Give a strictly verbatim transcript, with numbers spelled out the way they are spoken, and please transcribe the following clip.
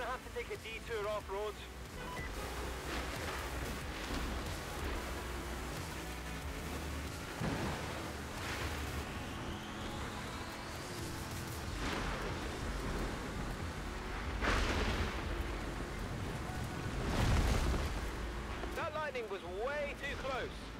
gonna have to take a detour off-road. That lightning was way too close.